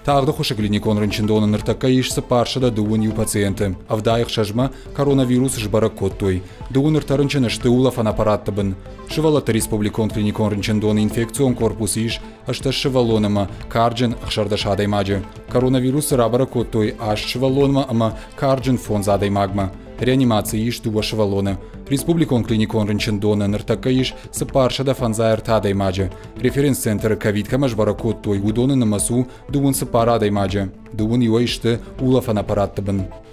Tağda xoşa klinikon rınçında onun ırtakka işsi parşada duğun yu pacienti. Avdayıq şajma koronavirus jbara kottoy. Duğun ırtarınçın ıştı ulafan aparatta bın. Шывалата республикон клиникон рынчындон инфекцион корпус иш, ашта шывалоныма, карджин ахшарда шадаймаджи. Коронавирус рабара коттой аш шывалоныма, ама карджин фон задаймагма. Реанимация иш дуа шывалоны. Республикон клиникон рынчындон ныртакка иш сыпаршада фанзайр тадаймаджи. Референс-центр ковид-кама жбара коттой удоны намасу дуун сыпарадаймаджи. Дуун юа ишты улафан апаратты бын.